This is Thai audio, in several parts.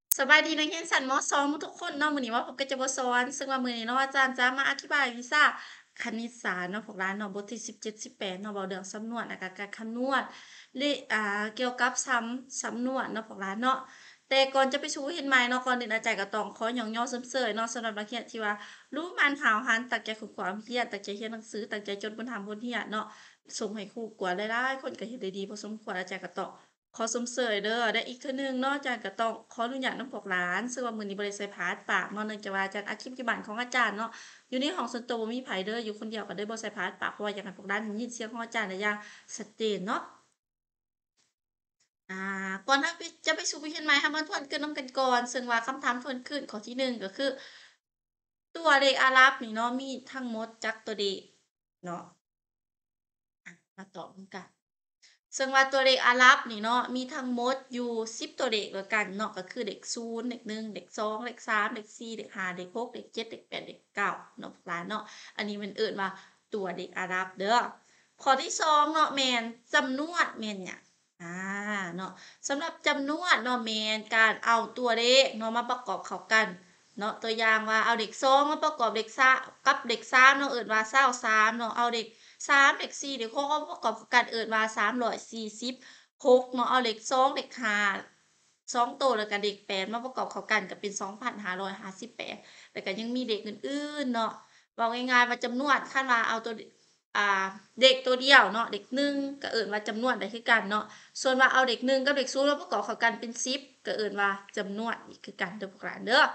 สบายดีนักเรียนชั้นม2ทุกคนเนาะมื้อนี้ว่าผมก็จะมาสอนซึ่งว่ามื้อนี้เนาะอาจารย์จะมาอธิบายวิชาคณิตศาสตร์เนาะพวกเราเนาะบทที่17 18เนาะเว้าเรื่องสำนวนแล้วก็การคำนวณเลเกี่ยวกับสำนวนเนาะพวกเราเนาะแต่ก่อนจะไปสู่เฮ็ดใหม่เนาะก่อนอื่นอาจารย์ก็ต้องขอย่อเสริมเสยเนาะสำหรับนักเรียนที่ว่ารู้มันหาวหันตั้งใจฝึกความเรียนตั้งใจเรียนหนังสือตั้งใจจดบนถามบนเรียนเนาะส่งให้ครูกวดหลายๆคนก็เฮ็ดได้ดีพอสมควรอาจารย์ก็ต้อง ขอสมเสยเด้อได้อีกเทื่อหนึ่งเนาะอาจารย์ก็ต้องขออนุญาตนำพวกหลานซึ่งว่ามื้อนี้บ่ได้ใส่พาสปากเนาะเนื่องจากว่าอาจารย์อัดคลิปอยู่บ้านของอาจารย์เนาะอยู่ในห้องส่วนตัวบ่มีไผเด้ออยู่คนเดียวก็เลยบ่ใส่พาสปากเพราะว่าอยากให้พวกหลานได้ยินเสียงของอาจารย์ได้อย่างชัดเจนเนาะอ่าก่อนจะไปสู่วิชาใหม่เรามาทวนกันนำกันก่อนซึ่งว่าคำถามทวนคืนข้อที่1ก็คือตัวเลขอาหรับนี่เนาะมีทั้งหมดจักตัวเลขเนาะมาตอบนำกัน ซึ่งว่าตัวเลขอาหรับนี่เนาะมีทั้งหมดอยู่10ตัวเลขแล้วกันเนาะก็คือเลข0เลข1เลข2เลข3เลข4เลข5เลข6เลข7เลข8เลข9เนาะพวกหลานเนาะอันนี้มันเอิ้นว่าตัวเลขอาหรับเด้อข้อที่2เนาะแม่นจำนวนแม่นหยังอาเนาะสำหรับจำนวนเนาะแม่นการเอาตัวเลขเนาะมาประกอบเข้ากันเนาะตัวอย่างว่าเอาเลข2มาประกอบเลขกับเลข3เนาะเอิ้นว่า23เนาะเอาเลข 3เลข4เลข6เอาประกอบกันเอิ้นว่า346เนาะเอาเลข2เลข5 2โตวแล้วก็เลข8มาประกอบเข้ากันก็เป็น2,558แล้วก็ยังมีเลขอื่นๆเนาะเว้าง่ายๆว่าจำนวนคันว่าเอาตัวอ่าเลขตัวเดียวเนาะเลข1ก็เอิ้นว่าจำนวนได้คือกันเนาะส่วนว่าเอาเลข1กับเลข0มาประกอบเข้ากันเป็น10ก็เอิ้นว่าจำนวนอีกคือกันเด้อพวกหลานเด้อ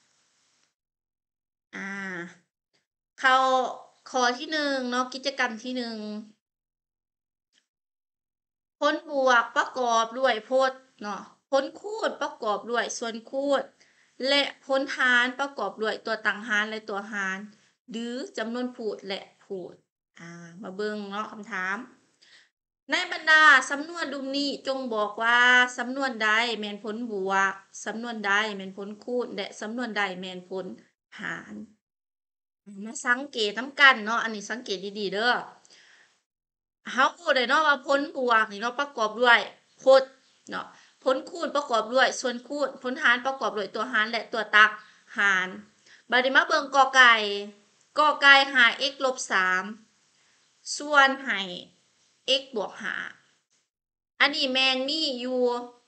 อาเข้าข้อที่1เนาะกิจกรรมที่1 ผลบวกประกอบด้วยพจน์เนาะผลคูณประกอบด้วยส่วนคูณและผลหารประกอบด้วยตัวตั้งหารและตัวหารหรือจำนวนพูดและพูดมาเบิ่งเนาะคำถามในบรรดาสำนวนดุมนี้จงบอกว่าสำนวนใดแม่นผลบวกสำนวนใดแม่นผลคูณและสำนวนใดแม่นผลหารมาสังเกตนำกันเนาะอันนี้สังเกตดีๆเด้อ เรารู้ได้เนาะว่าผลบวกนี่เนาะประกอบด้วยพจน์เนาะผลคูณประกอบด้วยส่วนคูณผลหารประกอบด้วยตัวหารและตัวตักหารบัดนี้มาเบิ่งกอไก่กอไก่หา x ลบ3ส่วนให้ x บวก5อันนี้แม่นมีอยู่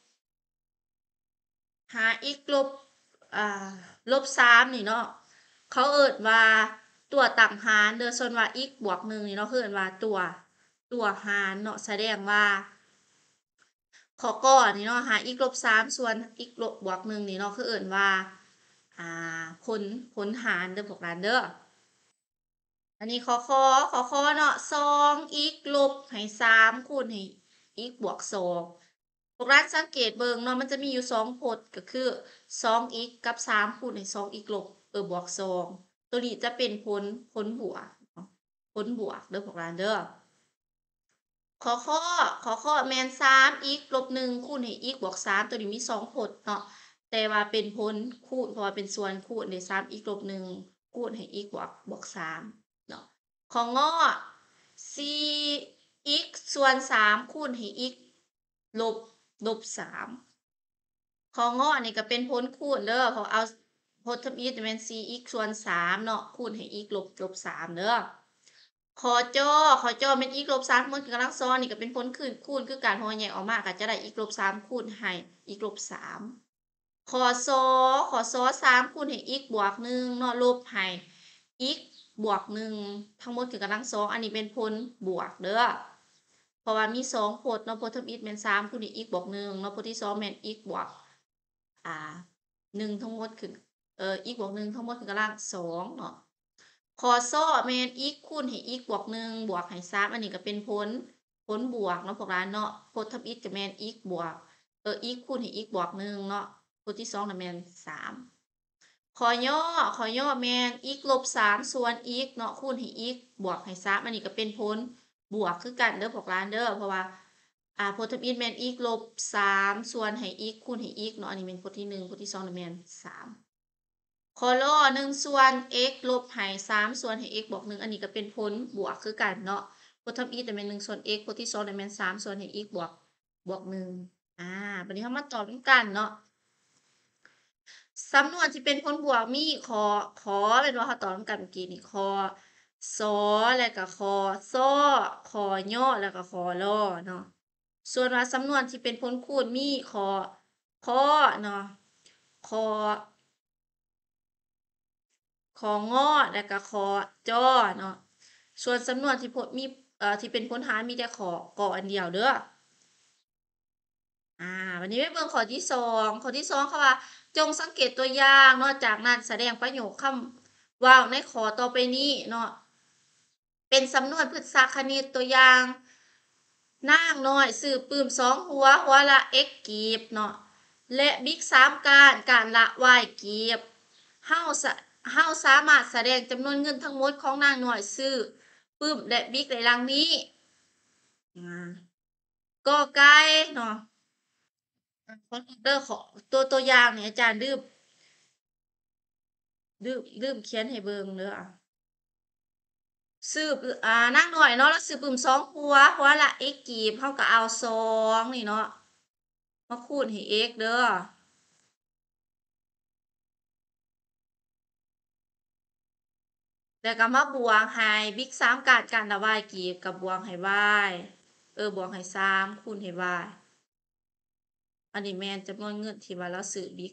หา x ลบอ่าลบ3นี่เนาะเขาเอิ้นว่าตัวตั้งหารเด้อส่วนว่า x บวก1นี่เนาะเขาเอิ้นว่าตัวหารเนาะแสดงว่า ขอก่อนนี่เนาะหา x ลบ3ส่วน x ลบบวก1นี่เนาะคือเอิ้นว่าอ่าผลหารเด้อพวกหลานเด้ออันนี้ขอเนาะ2x ลบให้3คูณให้ x บวก2พวกหลานสังเกตเบิ่งเนาะมันจะมีอยู่2พจน์ก็คือ 2x กับ3คูณให้ 2x ลบบวก2ตัวนี้จะเป็นผลบวกเนาะผลบวกเด้อพวกหลานเด้อ ขอข้อแม่น3x ลบ1คูณให้ x บวก3ตัวนี้มี2ผลเนาะแต่ว่าเป็นผลคูณเพราะว่าเป็นส่วนคูณได้ 3x ลบ1คูณให้ x บวก3เนาะของงอ 4x ส่วน3คูณให้ x ลบ3ของงอนี่ก็เป็นผลคูณเด้อเพราะเอาผลทำอิฐแม่น 4x ส่วน3เนาะคูณให้ x ลบ3เด้อ ขอจอเป็น x ลบ3คูณกำลังซ้อนนี่ก็เป็นผลคูณคือการเพราะว่าแยกออกมาก็จะได้ x ลบ3คูณให้ x ลบ3ขอซอ3คูณให้ x บวก1เนาะลบให้ x บวก1ทั้งหมดคือกำลังสองอันนี้เป็นผลบวกเด้อเพราะว่ามี2พจน์เนาะพจน์ทำอิฐแม่น3คูณให้ x บวก1เนาะพจน์ที่2แม่น x บวกอ่า1ทั้งหมดคือx บวก1ทั้งหมดคือกำลัง2เนาะ คอซ้อแม่น x คูณให้ x บวก1บวกให้3อันนี้ก็เป็นผลบวกเนาะพวกหลานเนาะพจน์ทับ x ก็แม่น x บวกx คูณให้ x บวก1เนาะพจน์ที่2น่ะแม่น3ขอย่อแม่น x ลบ3ส่วน x เนาะคูณให้ x บวกให้3อันนี้ก็เป็นผลบวกคือกันเด้อพวกหลานเด้อเพราะว่าพจน์ทับ x แม่น x ลบ3ส่วนให้ x คูณให้ x เนาะอันนี้แม่นพจน์ที่1พจน์ที่2น่ะแม่น3 คอลอ1ส่วน x ลบให้3ส่วนให้ x บวก1อันนี้ก็เป็นผลบวกคือกันเนาะพจน์ทำอีจะเป็น1ส่วน x พจน์ที่2จะเป็น3ส่วนให้ x บวก1บัดนี้เรามาตอบนำกันเนาะสำนวนที่เป็นผลบวกมีขอเป็นว่าเขาตอบนำกันเมื่อกี้นี่คอสอแล้วก็คอซ้อคอย่อแล้วก็คอลอเนาะส่วนว่าสำนวนที่เป็นผลคูณมีคอเนาะคอของอแล้วก็คอจอเนาะส่วนสำนวนที่พมีที่เป็นพลหารมีแต่กออันเดียวเด้อวันนี้ไปเบิ่งข้อที่2ข้อที่2เขาว่าจงสังเกตตัวอย่างเนาะจากนั้นแสดงประโยคคำเว้าในข้อต่อไปนี้เนาะเป็นสำนวนพฤกษคณิตตัวอย่างนางน้อยซื้อปื้ม2หัวละ x กีบเนาะและบิ๊ก3การละ y กีบเฮาสะเฮาสามารถแสดงจำนวนเงินทั้งหมดของนางน้อยซื้อปื้มและบิ๊กได้ดังนี้กอไก่เนาะขอเด้อขอตัวอย่างนี่อาจารย์ลืมเขียนให้เบิ่งเด้อซื้อนางน้อยเนาะแล้วซื้อปื้ม2หัวละ x กีบเฮาก็เอา2นี่เนาะมาคูณให้ x เด้อแล้วก็มาบวกให้บิ๊ก3การละ y กีบกับบวกให้ y บวกให้3คูณให้ y อันนี้แม่นจำนวนเงินที่ว่าเราซื้อบิ๊ก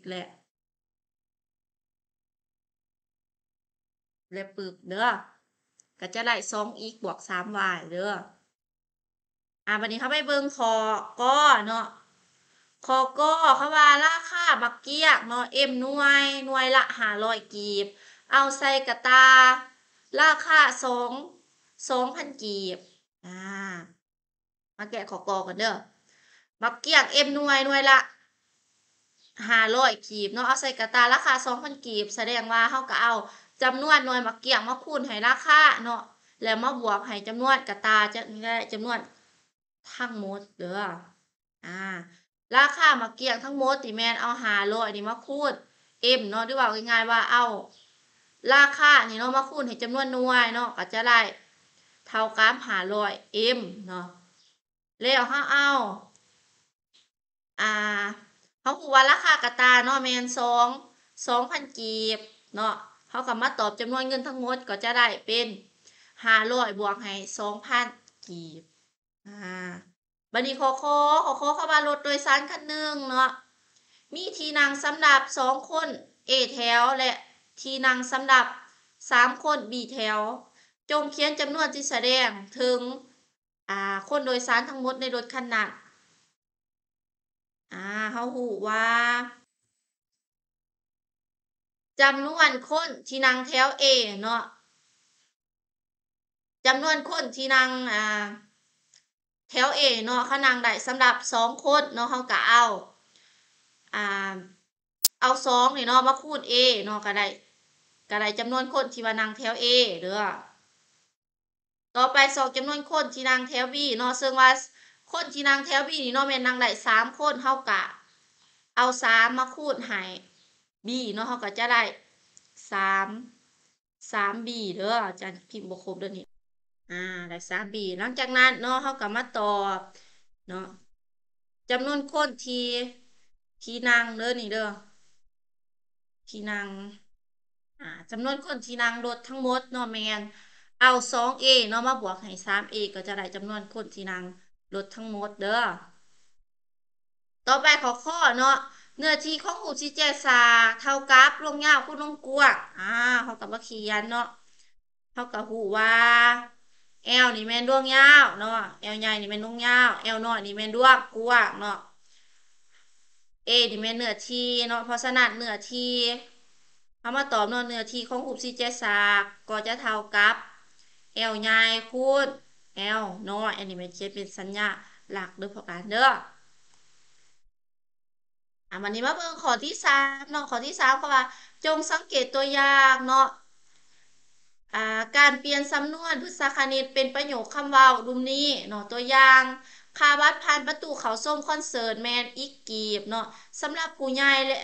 และปึกเด้อก็จะได้2x บวก 3y เด้อบัดนี้เขาไปเบิ่งข้อกอเนาะข้อกอเขาว่าราคาบักเกี้ยกเนาะ M หน่วยละ500กีบเอาใส่กระตาราคา2,000กีบมาแกะข้อกอกันเด้อบักเกี้ยก M หน่วยละ500กีบเนาะเอาใส่กระตาราคา2,000กีบแสดงว่าเฮาก็เอาจำนวนหน่วยบักเกี้ยงมาคูณให้ราคาเนาะแล้วมาบวกให้จำนวนกระตาจะได้จำนวนทั้งหมดเด้อราคาบักเกี้ยงทั้งหมดที่แม่นเอา500นี่มาคูณ M เนาะหรือว่าง่ายๆว่าเอาราคานี่เนาะมาคูณให้จำนวนหน่วยเนาะก็จะได้เท่ากับ500 M เนาะแล้วเฮาเอาเขาฮู้ว่าราคากระตาเนาะแม่น2,000กีบเนาะเขาก็มาตอบจำนวนเงินทั้งหมดก็จะได้เป็น500บวกให้2,000กีบบัดนี้ขอเข้ามารถโดยสารคันหนึ่งเนาะมีที่นั่งสำหรับ2คน A แถวและที่นั่งสำหรับ3คน B แถวจงเขียนจำนวนที่แสดงถึงคนโดยสารทั้งหมดในรถคันนั้นเฮาฮู้ว่าจำนวนคนที่นั่งแถว A เนาะจำนวนคนที่นั่งแถว A เนาะเขานั่งได้สำหรับ2คนเนาะเขาก็อ่าเอา2นี่เนาะมาคูณ A เนาะก็ได้จำนวนคนที่ว่านั่งแถว A เด้อต่อไป2จำนวนคนที่นั่งแถว B เนาะซึ่งว่าคนที่นั่งแถว B นี่เนาะแม่นนั่งได้3คนเฮาก็เอา3มาคูณให้ B เนาะเฮาก็จะได้3 3B เด้ออาจารย์พิมพ์บ่ครบเด้อนี่ได้3B หลังจากนั้นเนาะเฮาก็มาตอบเนาะจำนวนคนที่นั่งเด้อนี่เด้อที่นั่งจำนวนคนที่นั่งรถทั้งหมดเนาะแม่นเอา 2A เนาะมาบวกให้ 3A ก็จะได้จำนวนคนที่นั่งรถทั้งหมดเด้อต่อไปข้อเนาะเนื้อที่ของหูสิเจสาเท่ากับลงยาวคูณลงกว้างเขาก็มาเขียนเนาะเขาก็ฮู้ว่า L นี่แม่นดวงยาวเนาะ L ใหญ่นี่แม่นดวงยาว L น้อยนี่แม่นดวงกว้างเนาะ A นี่แม่นเนื้อที่เนาะเพราะฉะนั้นเนื้อที่เขามาตอบเนาะเนื้อที่ของรูปสี่เหลี่ยมศาสตร์ก็จะเท่ากับ L ใหญ่คูณ L น้อยอันนี้แม่นเขียนเป็นสัญญาหลักเด้อพอกันเด้อวันนี้มาเบิ่งข้อที่3เนาะข้อที่3เขาว่าจงสังเกตตัวอย่างเนาะการเปลี่ยนสำนวนพฤกษคณิตเป็นประโยคคำเว้าดุมนี้เนาะตัวอย่างค่าบัตรผ่านประตูเขาส้มคอนเสิร์ตแมนอีกกีบเนาะสำหรับผู้ใหญ่และ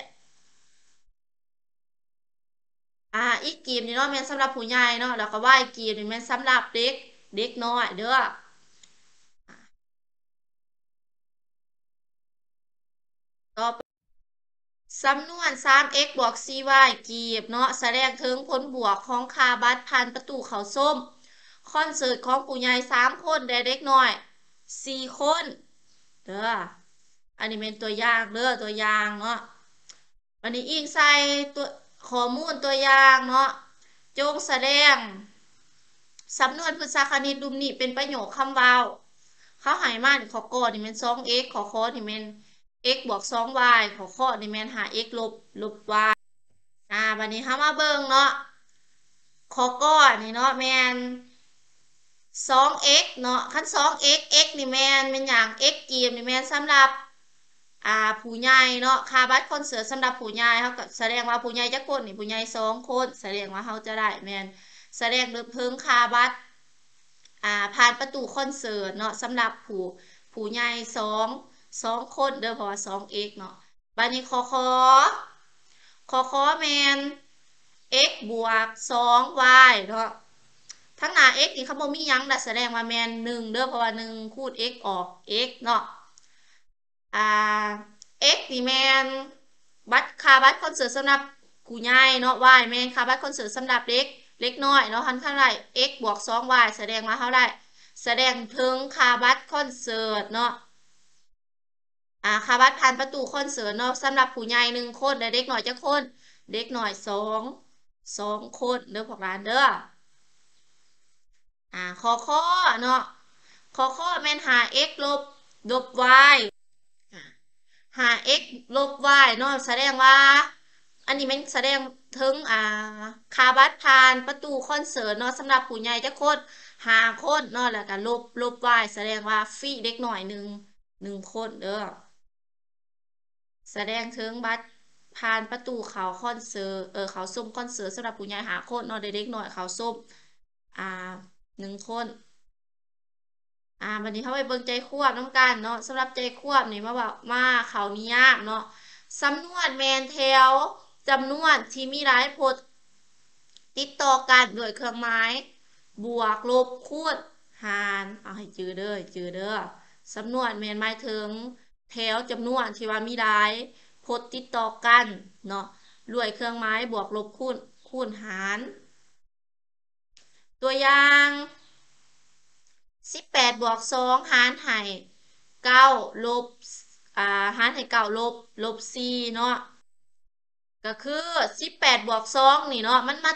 อีกกีบนี่เนาะแม่นสำหรับผู้ใหญ่เนาะแล้วก็ว่าอีกกีบนี่แม่นสำหรับเด็กน้อยเด้อต่อสำนวน 3x บวก 4y กีบเนาะแสดงถึงผลบวกของคาบัตผ่านประตูเขาส้มคอนเสิร์ตของผู้ใหญ่3 คนและเด็กน้อย4 คนเด้ออันนี้เป็นตัวอย่างเด้อตัวอย่างเนาะวันนี้อิงใส่ตัวข้อมูลตัวอย่างเนาะจงแสดงสำนวนภาษาคณิตรูปนี้เป็นประโยคคำเว้าเขาใหายมาข้อก่อนี่เป็น 2x ข้อข้อนี่เป็น x บวก 2y ข้อข้อนี่เป็น5x ลบ y วันนี้เขามาเบิ่งเนาะข้อก้อนนี่เนาะแมน 2x เนาะคัน 2x x นี่แมนเป็นอย่าง x กีบนี่แมนสำหรับผู้ใหญ่เนาะค่าบัตรคอนเสิร์ตสำหรับผู้ใหญ่เขาก็แสดงว่าผู้ใหญ่จักคนนี่ผู้ใหญ่2 คนแสดงว่าเขาจะได้แมนแสดงเพิ่งค่าบัตรผ่านประตูคอนเสิร์ตเนาะสำหรับผู้ใหญ่สองคนเด้อเพราะว่า 2x เนาะบัดนี้ขอแมน x บวก 2y เนาะทั้งหน้า x นี่เขาบ่มีหยังแสดงว่าแมน1เด้อเพราะว่า1คูณ x ออก x เนาะอ่า x นี่แมนค่าบัตรคอนเสิร์ตสำหรับผู้ใหญ่เนาะ y แมนค่าบัตรคอนเสิร์ตสำหรับเล็กน้อยเนาะเท่าไร x บวก 2y แสดงว่าเท่าไรแสดงถึงค่าบัตรคอนเสิร์ตเนาะค่าบัตรผ่านประตูคอนเสิร์ตเนาะสำหรับผู้ใหญ่1 คนและเด็กน้อยจักคนเด็กน้อยสองคนเด้อพวกหลานเด้อข้อเนาะข้อแม่นหา x ลบ y หา x ลบ y เนาะแสดงว่าอันนี้มันแสดงถึงค่าบัตรผ่านประตูคอนเสิร์ตเนาะสำหรับผู้ใหญ่จะคน5 คนเนาะแล้วก็ลบ y แสดงว่าฟรีเด็กหน่อยหนึ่งคนเด้อแสดงถึงบัตรผ่านประตูเขาคอนเสิร์ตเขาส้มคอนเสิร์ตสำหรับผู้ใหญ่5 คนเนาะเด็กหน่อยเขาส้มอ่า1 คนวันนี้เขาไปเบิ่งใจควบน้ำกันเนาะสำหรับใจควบนี่มาบอกมาเขานิยามเนาะสำนวนแมนเทลจำนวนที่มีหลายพจน์ติดต่อกันด้วยเครื่องหมายบวกลบคูณหารเอาให้จือเด้อสำนวนแมนหมายถึงแถวจำนวนที่ว่ามีหลายพจน์ติดต่อกันเนาะด้วยเครื่องหมายบวกลบคูณหารตัวอย่าง18บวก2หารให้9ลบหารให้9ลบ4เนาะก็คือ18 บวก 2นี่เนาะ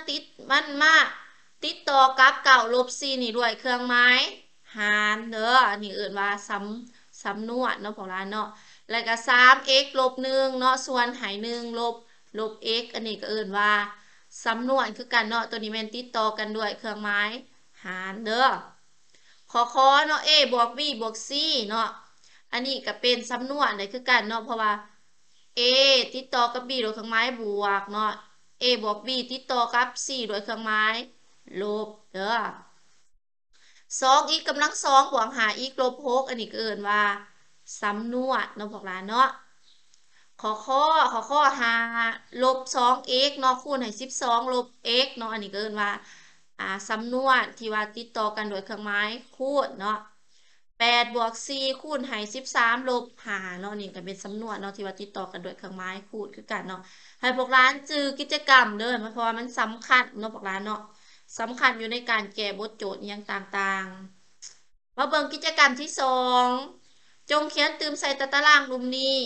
มันมาติดต่อกับ9ลบ 4นี่ด้วยเครื่องหมายหารเด้ออันนี้เอิ่นว่าสำนวนเนาะพวกเราเนาะแล้วก็3x ลบ1เนาะส่วนให้1ลบ x อันนี้ก็เอิ่นว่าสำนวนคือกันเนาะตัวนี้แม่นติดต่อกันด้วยเครื่องหมายหารเด้อ ขอเนาะ a บวก b บวก c เนาะอันนี้ก็เป็นสำนวนได้คือกันเนาะเพราะว่า a ติดต่อกับ b โดยเครื่องหมายบวกเนาะ a บวก b ติดต่อกับ c โดยเครื่องหมายลบเด้อ2 อีกกำลัง2บวก5อีกลบ6อันนี้ก็เอิ้นว่าสำนวนเนาะพวกหลานเนาะขอข้อ5 ลบ 2x เนาะคูณให้12ลบ x เนาะอันนี้ก็เอิ้นว่าสำนวนที่ว่าติดต่อกันโดยเครื่องหมายคูณเนาะ8 บวก 4คูณให้13ลบ5เนาะนี่ก็เป็นสำนวนเนาะที่ว่าติดต่อกันโดยเครื่องหมายคูณคือกันเนาะให้พวกร้านจือกิจกรรมเด้อเพราะว่ามันสำคัญเนาะพวกร้านเนาะสำคัญอยู่ในการแก้บทโจทย์อย่างต่างๆมาเบิ่งกิจกรรมที่2จงเขียนเติมใส่ตารางรูปนี้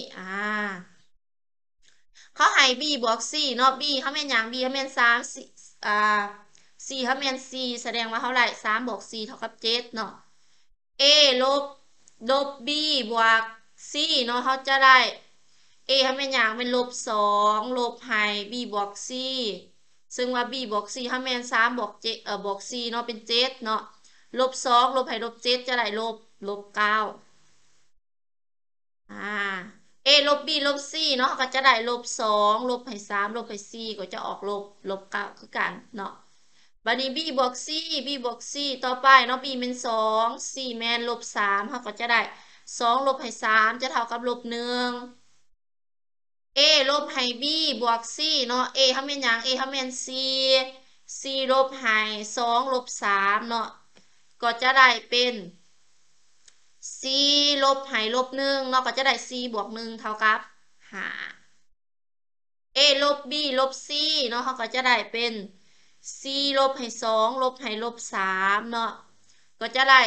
เขาให้ b บวก c เนาะ b เขาแม่นหยัง b เขาแม่น3 4c เขาแม่น4แสดงว่าเท่าไหร่3บวก4เท่ากับ7เนาะ a ลบ b บวก c เนาะเขาจะได้ a เขาแม่นหยังเป็นลบ 2ลบให้ b บวก c ซึ่งว่า b บวก c เขาแม่น3บวก7บวก c เนาะเป็น7เนาะลบ 2ลบให้ลบ 7จะได้ลบ 9อ่า a ลบ b ลบ c เนาะก็จะได้ลบ 2ลบให้3ลบให้ c ก็จะออกลบ 9คือกันเนาะบัดนี้ b บวก c b บวก c ต่อไปเนาะ b เป็น2 c แมนลบ 3เขาก็จะได้2ลบให้3จะเท่ากับลบ 1 a ลบให้ b บวก c เนาะ a เขาเป็นหยัง a เขาเป็น c ลบให้2ลบ 3เนาะก็จะได้เป็น c ลบให้ลบ 1เนาะก็จะได้ c บวก 1เท่ากับ5 ลบ b ลบ c เนาะเขาก็จะได้เป็น c ลบให้2ลบให้ลบ3เนาะก็จะได้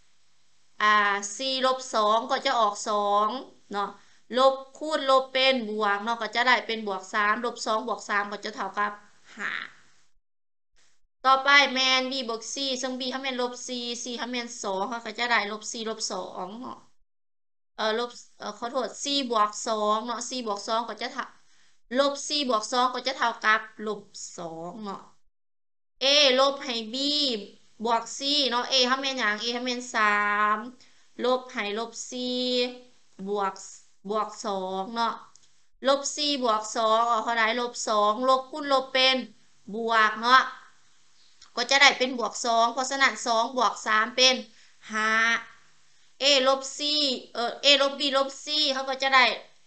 c ลบ2ก็จะออก2เนาะลบคูณลบเป็นบวกเนาะก็จะได้เป็นบวก3ลบ2บวก3ก็จะเท่ากับ5ต่อไปแมน b บวก c ซึ่ง b ถ้าแมนลบ c c ถ้าแมน2เขาก็จะได้ลบ c ลบ2เนาะลบขอโทษ c บวก2เนาะ c บวก2ก็จะเท่าลบ c บวก2ก็จะเท่ากับลบ2เนาะ a ลบให้ b บวก c เนาะ a ถ้าแม่นอย่าง a ถ้าแม่น3ลบให้ลบ c บวก2เนาะลบ c บวก2ออกเท่าไรลบ2ลบคูณลบเป็นบวกเนาะก็จะได้เป็นบวก2เพราะฉะนั้น2บวก3เป็น5 a ลบ c a ลบ b ลบ c เขาก็จะได้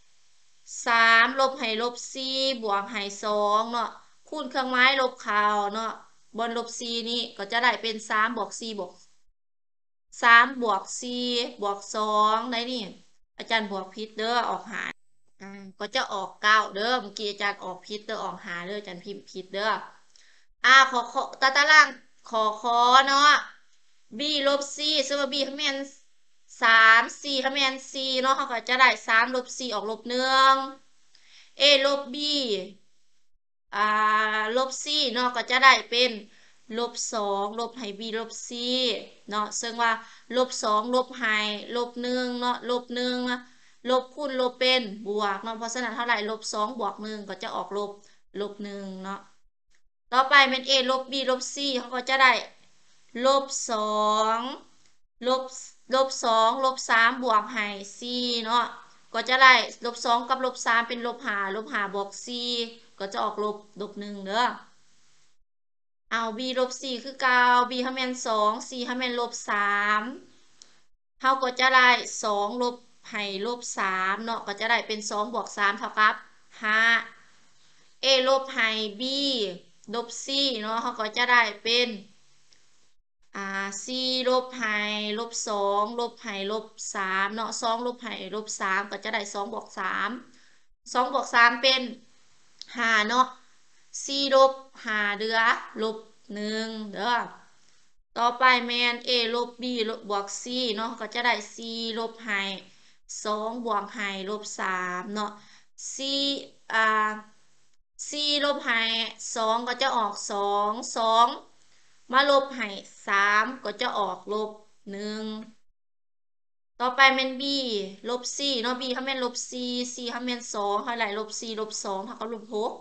3ลบให้ลบ c บวกให้2เนาะคูณเครื่องไม้ลบข่าวเนาะบนลบ c นี่ก็จะได้เป็น3บวก c บวก3บวก c บวก2ได้นี่อาจารย์บวกผิดเด้อออกหารก็จะออก9เด้อเมื่อกี้อาจารย์ออกผิดเด้อออกหาเด้ออาจารย์พิมพ์ผิดเด้อขอตารางขอเนาะ b ลบ c ซึ่งว่า b คะแนน3 c คะแนน c เนาะเขาก็จะได้3ลบ c ออกลบ1 a ลบ b อ่าลบ c เนาะก็จะได้เป็นลบ2ลบให้ b ลบ c เนาะซึ่งว่าลบ2ลบให้ลบ1เนาะลบ1นะลบคูณลบเป็นบวกเนาะเพราะฉะนั้นเท่าไหร่ลบ2บวก1ก็จะออกลบ1เนาะต่อไปเป็น a ลบ b ลบ c เขาก็จะได้ลบ2ลบ2ลบ3บวกให้ c เนาะก็จะได้ลบ2กับลบ3เป็นลบ5บวก c ก็จะออกลบ1เด้อเอา b ลบ4คือเก่า b ให้แม่น2 c ให้แม่นลบ3เขาก็จะได้2ลบให้ลบ3เนาะก็จะได้เป็น2บวก3เท่ากับ5 a ลบให้ b ลบ c เนาะเขาก็จะได้เป็นc ลบให้ลบ2ลบให้ลบ3เนาะ2ลบให้ลบ3ก็จะได้2บวก3 2บวก3เป็น5เนาะ c ลบ5เหลือลบ1เด้อต่อไปแมน a ลบ b ลบบวก c เนาะก็จะได้ c ลบให้2บวกให้ลบ3เนาะ c อ่า c ลบให้2ก็จะออก2มาลบให้3ก็จะออกลบ1ต่อไปเป็น b ลบ c เนาะ b ถ้าเป็นลบ c c ถ้าเป็น2เท่าไหร่ลบ c ลบ2เท่ากับลบ6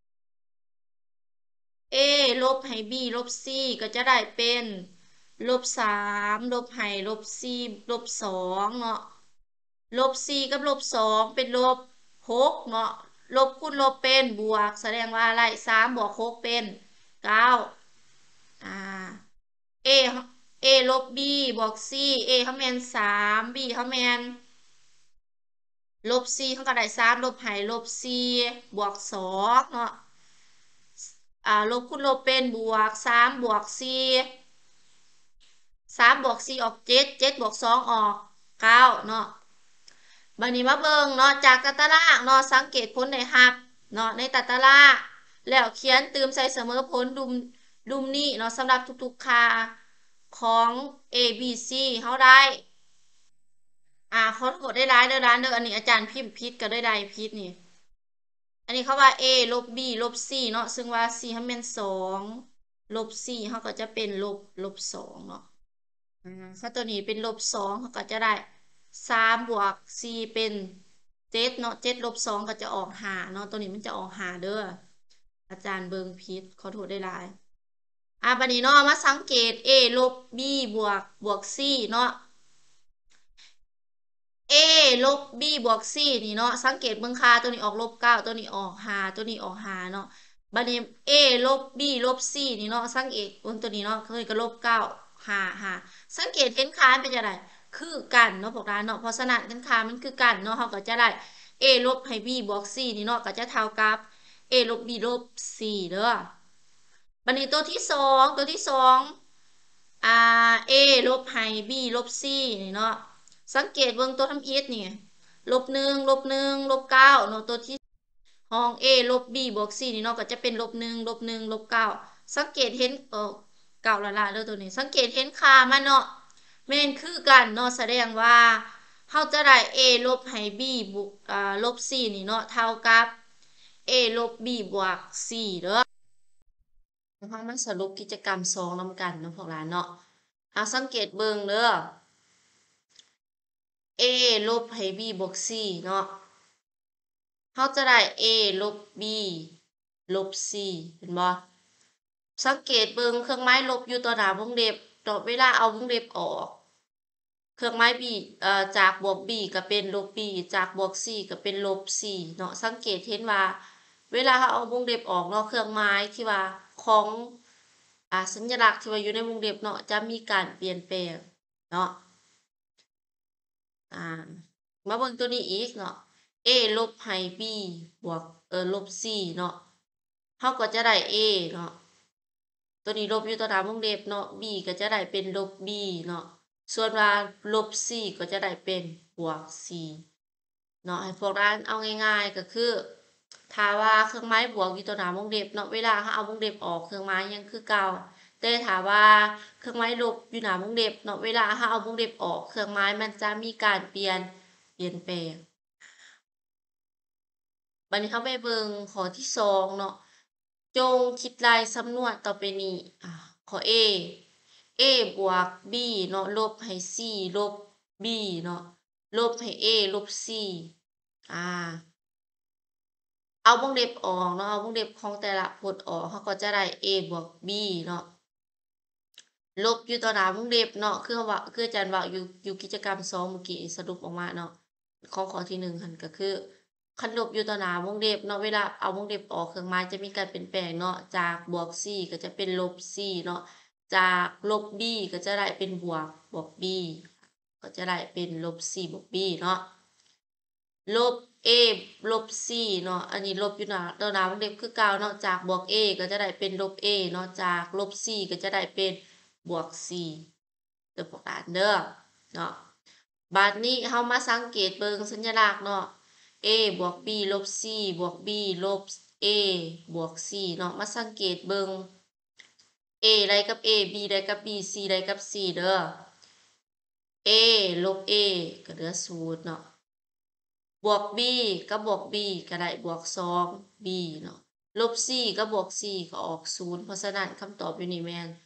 a ลบให้ b ลบ c ก็จะได้เป็นลบ3ลบให้ลบ c ลบ2เนาะลบ c กับลบ2เป็นลบ6เนาะลบคูณลบเป็นบวกแสดงว่าอะไร3บวก6เป็น9อ่า a a ลบ b บวก c a เขาแมน3 b เขาแมนลบ c เขาก็ได้3ลบให้ลบ c บวก2เนาะลบคูณลบเป็นบวก3บวก4 3บวก4ออก7 7บวก2ออก9เนาะบัดนี้มาเบิ่งเนาะจากตารางเนาะสังเกตผลในหับเนาะในตารางแล้วเขียนเติมใส่เสมอผลดุมนี้เนาะสำหรับทุกๆค่าของ A B C เขาได้เขากดได้ร้ายเด้อร้านเด้ออันนี้อาจารย์พิมพ์ผิดก็ได้ใดผิดนี่อันนี้เขาว่า A ลบ B ลบ C เนาะซึ่งว่า C ให้เป็น2ลบ C เขาก็จะเป็นลบ2เนาะถ้าตัวนี้เป็นลบ2เขาก็จะได้3บวก C เป็น7เนาะ7ลบ2ก็จะออก5เนาะตัวนี้มันจะออก5เด้ออาจารย์เบิงผิดขอโทษได้หลายบัดนี้เนาะมาสังเกต A ลบ B บวก C เนาะ a ลบ b บวก c นี่เนาะสังเกตเบิ่งค่าตัวนี้ออกลบ9ตัวนี้ออก5ตัวนี้ออก5เนาะบัดนี้ a ลบ b ลบ c นี่เนาะสังเกตเบิ่งตัวนี้เนาะเคยก็ลบ9 5สังเกตเห็นค่าเป็นจังไดคือกันเนาะพวกเราเนาะเพราะฉะนั้นเห็นค่ามันคือกันเนาะเฮาก็จะได้ a ลบให้ b บวก c นี่เนาะก็จะเท่ากับ a ลบ b ลบ c เด้อบัดนี้ตัวที่สองอ่า a ลบให้ b ลบ c นี่เนาะสังเกตเบิ่งตัวทำอิฐนี่ลบ1ลบ1ลบ9เนาะตัวที่ห้อง A ลบ B บวก C นี่เนาะก็จะเป็นลบ1ลบ1ลบ9สังเกตเห็นเก่าละเด้อตัวนี้สังเกตเห็นค่ามันเนาะแม่นคือกันเนาะแสดงว่าเฮาจะได้ A ลบให้ B บวกลบ C นี่เนาะเท่ากับ A ลบ B บวก C เด้อเฮามาสรุปกิจกรรม2นำกันเนาะพวกหลานเนาะสังเกตเบิ่งเด้อ A ลบให้ B บวก C เนาะเขาจะได้ A ลบ B ลบ C เห็นบ่สังเกตเบิ่งเครื่องหมายลบอยู่ต่อหน้าวงเล็บต่อเวลาเอาวงเล็บออกเครื่องหมาย B จากบวก B ก็เป็นลบ B จากบวก C ก็เป็นลบ C เนาะสังเกตเห็นว่าเวลาเขาเอาวงเล็บออกเนาะเครื่องหมายที่ว่าของสัญลักษณ์ที่ว่าอยู่ในวงเล็บเนาะจะมีการเปลี่ยนแปลงเนาะอ่ามาเบิ่งตัวนี้อีกเนาะ A ลบให้ B บวกลบ C เนาะเขาก็จะได้ A เนาะตัวนี้ลบอยู่ต่อหน้าวงเล็บเนาะ B ก็จะได้เป็นลบ B เนาะส่วนว่าลบ C ก็จะได้เป็นบวก C เนาะให้พวกเราเอาง่ายๆก็คือถ้าว่าเครื่องหมายบวกอยู่ต่อหน้าวงเล็บเนาะเวลาเขาเอาวงเล็บออกเครื่องหมายยังคือเก่าแต่ถ้าว่าเครื่องหมายลบอยู่หน้าวงเล็บเนาะเวลาเขาเอาวงเล็บออกเครื่องหมายมันจะมีการเปลี่ยนแปลง บัดนี้เราไปเบิ่งข้อที่2เนาะจงคิดลายสำนวนต่อไปนี้ข้อ A A บวก B เนาะลบให้ C ลบ B เนาะลบให้ A ลบ C อ่าเอาวงเล็บออกเนาะเอาวงเล็บของแต่ละพจน์ออกเราก็จะได้ A บวก B เนาะลบอยู่ต่อหน้าวงเล็บเนาะคืออาจารย์ว่าอยู่กิจกรรม2เมื่อกี้สรุปออกมาเนาะของข้อที่1หั่นก็คือคันลบอยู่ต่อหน้าวงเล็บเนาะเวลาเอาวงเล็บออกเครื่องหมายจะมีการเปลี่ยนแปลงเนาะจากบวก C ก็จะเป็นลบ C เนาะจากลบ B ก็จะได้เป็นบวก B ก็จะได้เป็นลบ C บวก B เนาะลบ A ลบ C เนาะอันนี้ลบอยู่ต่อหน้าวงเล็บคือเก่าเนาะจากบวก A ก็จะได้เป็นลบ A เนาะจากลบ C ก็จะได้เป็นบวก C เด้อพวกหลานเด้อเนาะบัดนี้เฮามาสังเกตเบิ่งสัญลักษณ์เนาะ A บวก B ลบ C บวก B ลบ A บวก C เนาะมาสังเกตเบิ่ง A ได้กับ A B ได้กับ B C ได้กับ C เด้อ A ลบ A ก็เหลือ0เนาะบวก B กับบวก B ก็ได้บวก 2B เนาะลบ C กับบวก C ก็ออก0เพราะฉะนั้นคำตอบอยู่นี่แม่น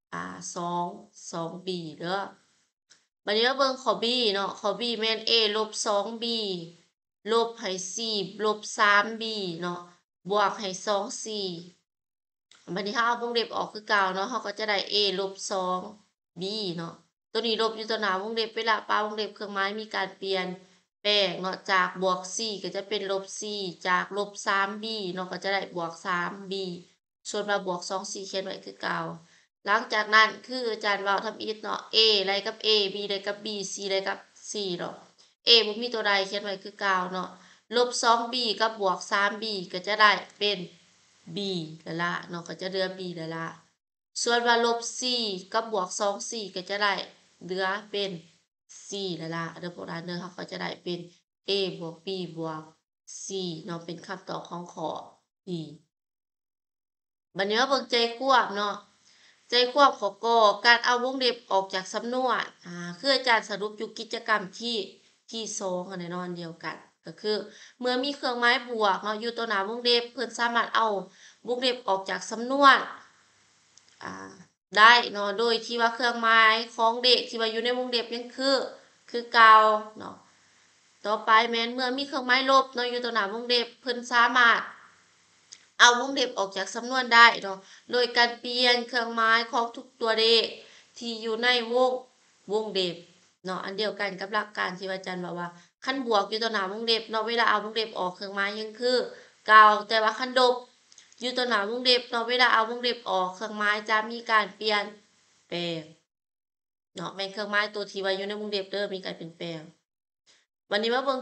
2 B เด้อบัดนี้มาเบิ่งข้อ B เนาะข้อ B แม่น A ลบ 2B ลบให้ C ลบ 3B เนาะบวกให้ 2C บัดนี้เราเอาวงเล็บออกคือเก่าเนาะเราก็จะได้ A ลบ 2B เนาะตัวนี้ลบอยู่ต่อหน้าวงเล็บเวลาปาวงเล็บเครื่องหมายมีการเปลี่ยนแปลงเนาะจากบวก C ก็จะเป็นลบ C จากลบ 3B เนาะก็จะได้บวก 3B ส่วนมาบวก 2C เขียนไว้คือเก่าหลังจากนั้นคืออาจารย์เว้าทำอิฐเนาะ A ได้กับ A B ได้กับ B C ได้กับ C เนาะ A บ่มีตัวใดเขียนไว้คือเก่าเนาะลบ 2B กับบวก 3B ก็จะได้เป็น B แล้วล่ะเนาะก็จะเหลือ B แล้วล่ะส่วนว่าลบ C กับบวก 2C ก็จะได้เหลือเป็น C แล้วล่ะเด้อพวกเราเด้อเขาก็จะได้เป็น A บวก B บวก C เนาะเป็นคำตอบของข้อ B บัดนี้มาเบิ่งใจควบเนาะใจควบข้อกอการเอาวงเล็บออกจากสำนวนคืออาจารย์สรุปอยู่กิจกรรมที่2อันแน่นอนเดียวกันก็คือเมื่อมีเครื่องหมายบวกเนาะอยู่ต่อหน้าวงเล็บเพิ่นสามารถเอาวงเล็บออกจากสำนวนอ่าได้เนาะโดยที่ว่าเครื่องหมายของเด็กที่ว่าอยู่ในวงเล็บยังคือเก่าเนาะต่อไปแม้นเมื่อมีเครื่องหมายลบเนาะอยู่ต่อหน้าวงเล็บเพิ่นสามารถเอาวงเล็บออกจากสำนวนได้เนาะโดยการเปลี่ยนเครื่องหมายของทุกตัวเลขที่อยู่ในวงเล็บเนาะอันเดียวกันกับหลักการที่อาจารย์บอกว่าคันบวกอยู่ต่อหน้าวงเล็บเนาะเวลาเอาวงเล็บออกเครื่องหมายยังคือเก่าแต่ว่าคันลบอยู่ต่อหน้าวงเล็บเนาะเวลาเอาวงเล็บออกเครื่องหมายจะมีการเปลี่ยนแปลงเนาะแม่นเครื่องหมายตัวที่ว่าอยู่ในวงเล็บเด้อมีการเปลี่ยนแปลงวันนี้มาเบิ่ง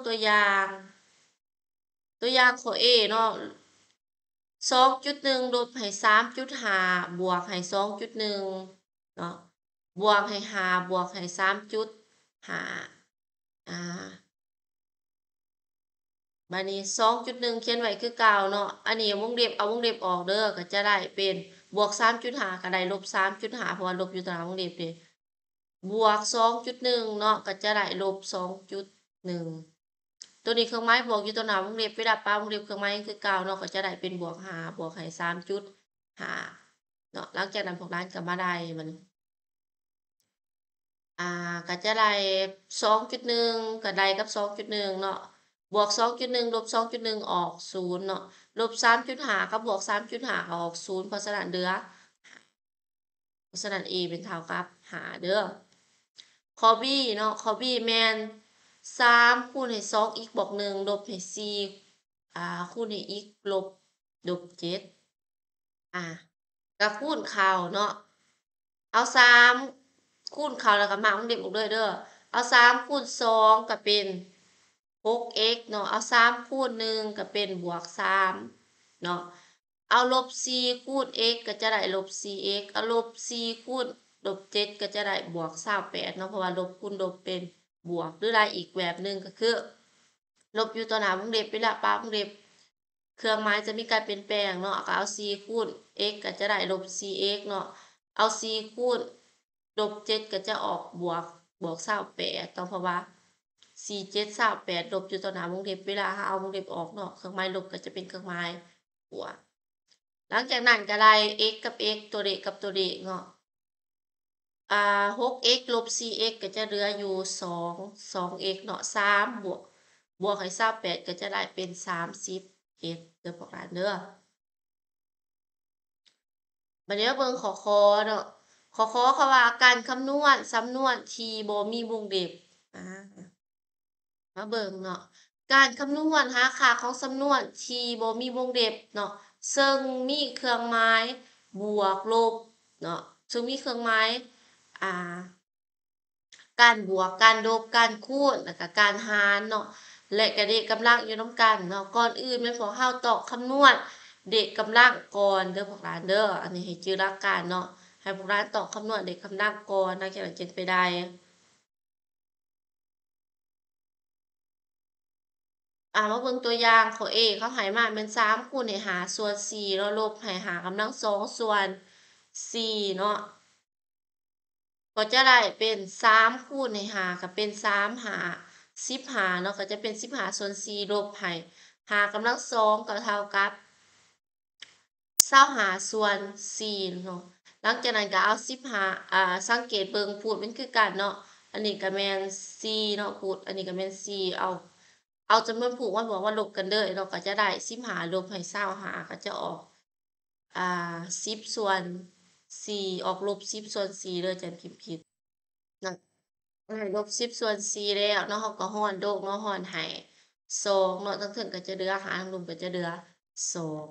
ตัวอย่างข้อ A เนาะ2.1ลบให้3.5บวกให้2.1เนาะบวกให้5บวกให้3.5อ่าบัดนี้2.1เขียนไว้คือเก่าเนาะอันนี้วงเล็บเอาวงเล็บออกเด้อก็จะได้เป็นบวก3.5ก็ได้ลบ3.5เพราะว่าลบอยู่ตารางวงเล็บเด้บวก2.1เนาะก็จะได้ลบ2.1ตัวนี้เครื่องหมายบวกอยู่ตัวหน้าวงเล็บเวลาปาวงเล็บเครื่องหมายยังคือเก่าเนาะก็จะได้เป็นบวก5บวกให้3.5เนาะหลังจากนั้นพวกร้านก็มาได้บัดนี้อ่าก็จะได้2.1ก็ได้กับ2.1เนาะบวก2.1ลบ2.1ออก0เนาะลบ3.5กับบวก3.5ก็ออก0เพราะฉะนั้นเหลือเพราะฉะนั้น A เป็นเท่ากับ5เด้อข้อ B เนาะข้อ B แม่น3คูณให้2 x บวก1ลบให้4คูณให้ x ลบ7อ่าก็คูณเข้าเนาะเอา3คูณเข้าแล้วก็มาวงเล็บออกเลยเด้อเอา3คูณ2ก็เป็น6x เนาะเอา3คูณ1ก็เป็นบวก3เนาะเอาลบ4คูณ x ก็จะได้ลบ 4x เอาลบ4คูณลบ7ก็จะได้บวก28เนาะเพราะว่าลบคูณลบเป็นบวกหรือได้อีกแบบหนึ่งก็คือลบอยู่ต่อหน้าวงเล็บเวลาปาวงเล็บเครื่องหมายจะมีการเปลี่ยนแปลงเนาะก็เอา4คูณ x ก็จะได้ลบ 4x เนาะเอา4คูณลบ7ก็จะออกบวก28เนาะเพราะว่า4 7 28ลบอยู่ต่อหน้าวงเล็บเวลาเอาวงเล็บออกเนาะเครื่องหมายลบก็จะเป็นเครื่องหมายบวกหลังจากนั้นก็ได้ x กับ x ตัวเลขกับตัวเลขเนาะ6x ลบ 4x ก็จะเหลืออยู่2x เนาะ3บวกให้28ก็จะได้เป็น31เด้อพวกหลานเด้อบัดนี้มาเบิ่งขอเนาะขอเขาว่าการคำนวณสำนวนที่บ่มีวงเล็บอามาเบิ่งเนาะการคำนวณหาค่าของสำนวนที่บ่มีวงเล็บเนาะซึ่งมีเครื่องหมายบวกลบเนาะซึ่งมีเครื่องหมายอ่า การบวกการลบการคูณแล้วก็การหารเนาะและก็เด็กกำลังอยู่นำกันเนาะก่อนอื่นแม่นพวกเราต้องคำนวณเด็กกำลังก่อนเด้อพวกหลานเด้ออันนี้ให้จื่อหลักการเนาะให้พวกหลานต้องคำนวณเด็กกำลังก่อนหลังจากนั้นจึงไปได้มาเบิ่งตัวอย่างข้อ A เขาให้มาเป็น3คูณให้หาส่วน4แล้วลบให้หากำลัง2ส่วน4เนาะ ก็จะได้เป็น3คูณให้หาก็เป็น3หา10หาเนาะก็จะเป็น10หาส่วน4ลบให้หากำลังสองก็เท่ากับ20หาส่วน4เนาะหลังจากนั้นก็เอา10หาสังเกตเบิ่งพูดมันคือกันเนาะอันนี้ก็แม่น4เนาะพูดอันนี้ก็แม่น4เอาจำนวนผูกมาบอกว่าลบกันเด้อเราก็จะได้10หาลบให้20หาก็จะออกอ่า10ส่วน4ออกลบ10ส่วน4เด้อจันพิมพ์ผิดนั่น ลบ10ส่วน4แล้วเนาะเราก็ร้อนโดกเนาะร้อนให้2เนาะทั้งเทิงก็จะเหลือหารทั้งรุมก็จะเหลือ2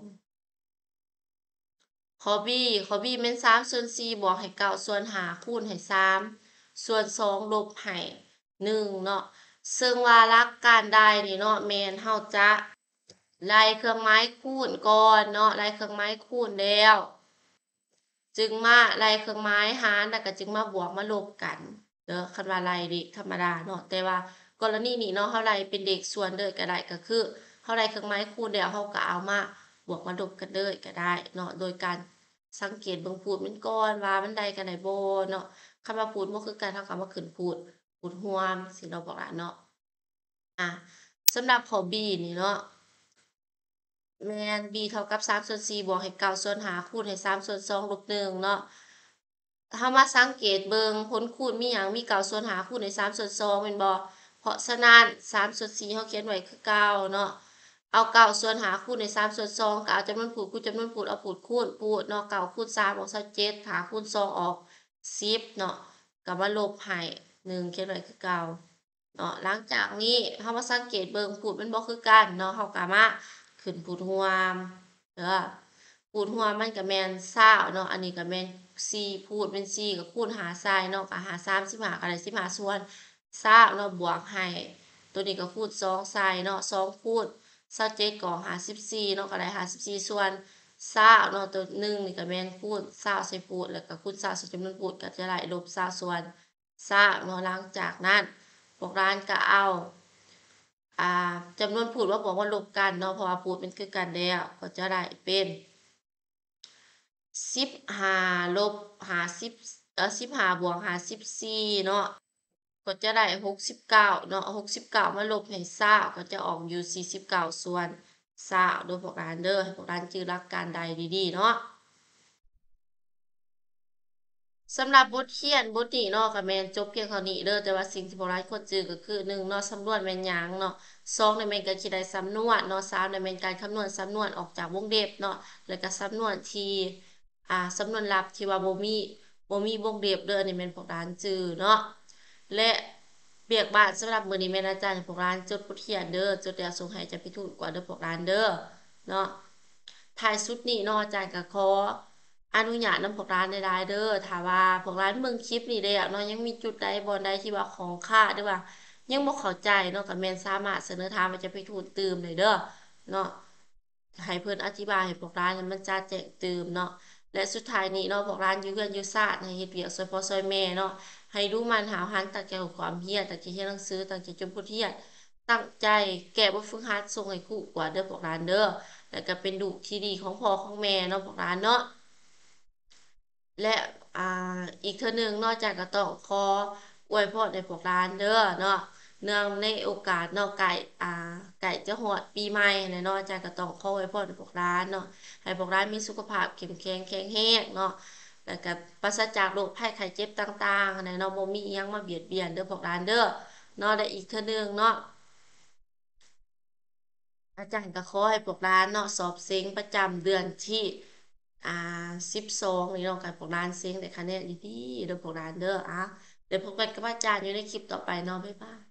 ข้อ B ข้อ B แม่น3ส่วน4บวกให้9ส่วน5คูณให้3ส่วน2ลบให้1เนาะซึ่งว่าหลักการใดนี่เนาะแม่นเราจะไล่เครื่องหมายคูณก่อนเนาะไล่เครื่องหมายคูณแล้วจึงมาไล่เครื่องหมายหารแล้วก็จึงมาบวกมาลบกันเด้อคันว่าไล่เด็กธรรมดาเนาะแต่ว่ากรณีนี้เนาะเราไล่เป็นเด็กส่วนเลยก็ได้ก็คือเราไล่เครื่องหมายคูณแล้วเราก็เอามาบวกมาลบกันเลยก็ได้เนาะโดยการสังเกตเบิ่งพูดมันก่อนว่ามันได้กันได้บ่เนาะคันว่าพูดบ่คือกันเราก็เอามาขึ้นพูดร่วมสิเนาะบักหลาเนาะอาสำหรับข้อ B นี่เนาะ แม่น b เท่ากับ3ส่วน4บวกให้9ส่วน5คูณให้3ส่วน2ลบ1เนาะถ้ามาสังเกตเบิ่งผลคูณมีหยังมี9ส่วน5คูณให้3ส่วน2แม่นบ่เพราะฉะนั้น3ส่วน4เราเขียนไว้คือเก่าเนาะเอา9ส่วน5คูณให้3ส่วน2ก็เอาจำนวนผูดคูณจำนวนผูดเอาผูดคูณผูดเนาะ9คูณ3ออก27 5คูณ2ออก10เนาะก็มาลบให้1เขียนไว้คือเก่า เนาะหลังจากนี้เรามาสังเกตเบิ่งพูดมันบ่คือกันเนาะเราก็มาขึ้นพูดร่วมเด้อพูดร่วมมันก็แม่น20เนาะอันนี้ก็แม่น4พูดเป็น4ก็คูณหารใส่เนาะก็หาร3 15ก็ได้15ส่วน20เนาะบวกให้ตัวนี้ก็คูณ2ใส่เนาะ2คูณ27ก็54เนาะก็ได้54ส่วน20เนาะตัว1นี่ก็แม่นคูณ20ใส่พูดแล้วก็คูณ20ใส่จำนวนพูดก็จะได้ลบ20ส่วน20เนาะหลังจากนั้น พวกร้านก็เอาอ่าจำนวนพูดว่าบวกว่าลบกันเนาะเพราะว่าพูดเป็นคือกันแล้วก็จะได้เป็น15ลบ5015บวก54เนาะก็จะได้69เนาะเอา69มาลบให้20ก็จะออกอยู่49ส่วน20เด้อพวกหลานเด้อให้พวกหลานจื้อหลักการใดดีๆเนาะ สำหรับบทเรียนบทนี้เนาะก็แม่นจบเพียงเท่านี้เด้อแต่ว่าสิ่งที่พวกเราควรจื้อก็คือ1เนาะสำนวนแม่นหยังเนาะ2เนี่ยแม่นการคิดได้สำนวนเนาะ3เนี่ยแม่นการคำนวณสำนวนออกจากวงเล็บเนาะแล้วก็สำนวนที่สำนวนลับที่ว่าบ่มีวงเล็บเด้ออันนี้แม่นพวกเราจื้อเนาะและเวียกบ้านสำหรับมื้อนี้แม่นอาจารย์ให้พวกเราจดบทเรียนเด้อจดแล้วส่งให้อาจารย์พิทูลกว่าเด้อพวกเราเด้อเนาะ ท้ายสุดนี้เนาะอาจารย์ก็ขออนุญาตนำพวกร้านได้หลายๆเด้อถ้าว่าพวกร้านเบิ่งคลิปนี้แล้วเนาะยังมีจุดใดบ่ใดที่ว่าของขาดหรือว่ายังบ่เข้าใจเนาะก็แม่นสามารถเสนอทางว่าจะไปทูลตื่มได้เด้อเนาะให้เพิ่นอธิบายให้พวกร้านให้มันจะแจ้งตื่มเนาะและสุดท้ายนี้เนาะพวกร้านอยู่เฮือนอยู่ซ่านให้เฮ็ดเวียกช่วยพ่อช่วยแม่เนาะให้ดูมันหาวหันตั้งใจกับความเฮียนตั้งใจเรียนหนังสือตั้งใจจบบทเรียนตั้งใจแก้บทฝึกหัดส่งให้ครูกว่าเด้อพวกร้านเด้อ แล้วก็เป็นลูกที่ดีของพ่อของแม่เนาะพวกหลานเนาะและอ่าอีกเทื่อหนึงนอกจากก็ต้องขออวยพรให้พวกหลานเด้อเนาะเนื่องในโอกาสเนาะไก่จะฮอดปีใหม่แน่เนาะอาจารย์ก็ต้องขออวยพรให้พวกหลานเนาะให้พวกหลานมีสุขภาพเข้มแข็งแข็งแรงเนาะแล้วก็ปราศจากโรคภัยไข้เจ็บต่างๆแน่เนาะบ่มีอิหยังมาเบียดเบียนเด้อพวกหลานเด้อเนาะและอีกเทื่อหนึงเนาะ อาจารย์ก็ขอให้พวกร้านเนาะสอบเซ็งประจำเดือนที่อ่า12นี่เนาะกับพวกร้านเซ็งได้คะแนนดีๆเด้อพวกร้านเด้อเดี๋ยวพบกันกับอาจารย์อยู่ในคลิปต่อไปเนาะบ๊ายบาย